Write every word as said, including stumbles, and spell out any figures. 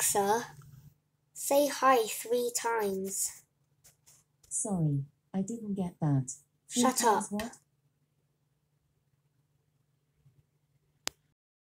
Alexa, say hi three times. Sorry, I didn't get that. Three Shut times up. what?